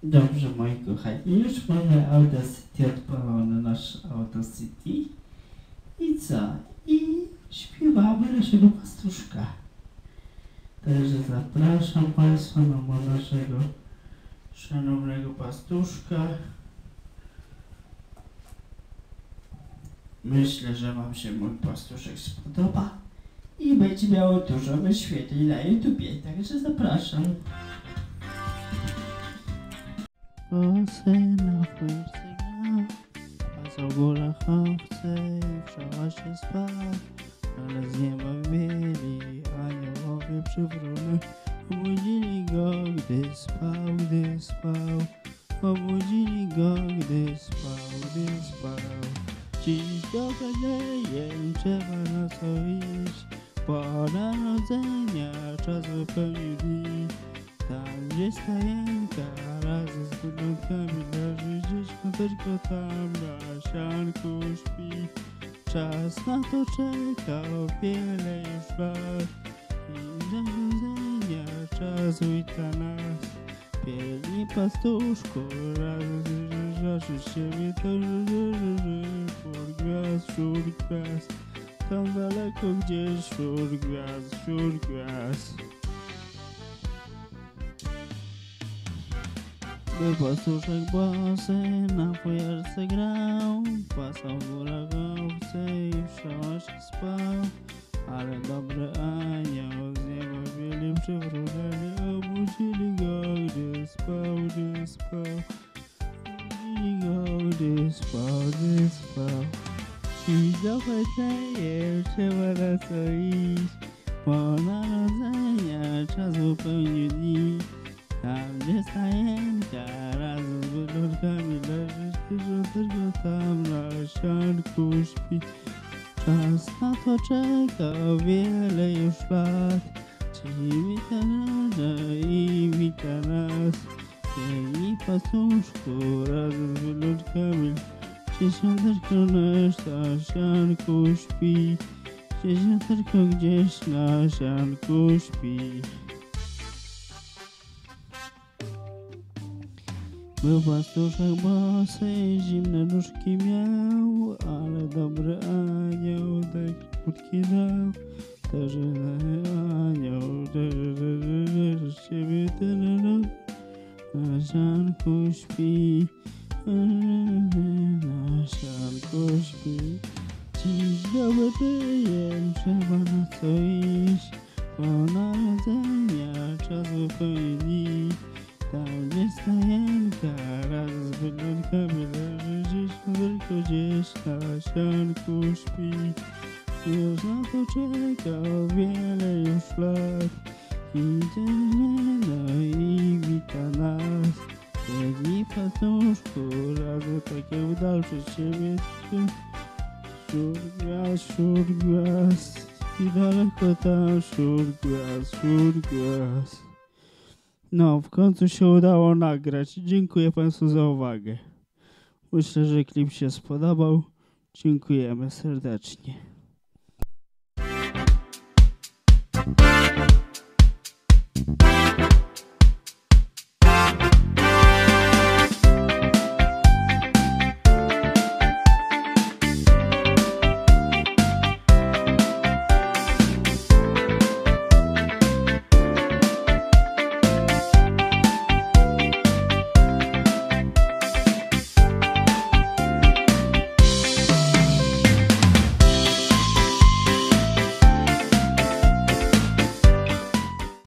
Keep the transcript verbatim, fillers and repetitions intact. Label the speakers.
Speaker 1: Dobrze, moi kochani, już mamy Audacity odpalone, nasz Audacity. I co? I śpiewamy naszego pastuszka. Także zapraszam Państwa na naszego szanownego pastuszka. Myślę, że Wam się mój pastuszek spodoba i będzie miało dużo wyświetleń na YouTubie, także zapraszam. Osy na chórce grał, a z górach owce i wszała się spał, ale z nieba mieli aniołowie przywróny. Obudzili go, gdy spał, gdy spał, obudzili go, gdy spał, gdy spał. Dziś do Betlejem trzeba na co iść, po narodzenia czas wypełnił dni. Tam gdzie stajenka razem z budynkami leży, dziecko tylko tam na sianku śpi. Czas na to czekał wiele już lat i do narodzenia czas wita nas. Pięknie pastuszku razem z rzeczy siebie to żyży, wśród gwiazd, wśród gwiazd, tam daleko gdzieś wśród gwiazd, wśród gwiazd. Był pastuszek bosy, na fujarce grał, pasał w górach owce i w szałasie spał. Ale dobry anioł z nieba wiele przywrócili, obudzili go, gdy spał, gdy spał. Obudzili go, gdy spał, gdy spał. Dziś do Betlejem trzeba na co iść, po narodzenia czas wypełnił dni. Tam gdzie stajenka razem z budynkami leży, tylko tylko tam na sianku śpi. Czas na to czekał wiele już lat, czyli wita nas i wita nas. Piękni pastuszku razem z budynkami, dziesiąteczko nasz na sianku śpi. Dziesiąteczko gdzieś na sianku śpi. Był pastuszek bosy, zimne nóżki miał, ale dobry anioł tak krótki dał. Też anioł, też z ciebie tyle na sianku śpi, na sianku śpi. Dziś do Betlejem trzeba na co iść, po narodzenia czas wypełnił dni. Tam gdzie stajenka razem z budynkami leży, dziecko tylko gdzieś na sianku śpi. Już na to czekał wiele już lat i no i wita nas. Piękni pastuszku razem tak jak dal przed siebie, wśród gwiazd, wśród gwiazd i daleko tam wśród gwiazd, wśród gwiazd. No, w końcu się udało nagrać. Dziękuję Państwu za uwagę. Myślę, że klip się spodobał. Dziękujemy serdecznie.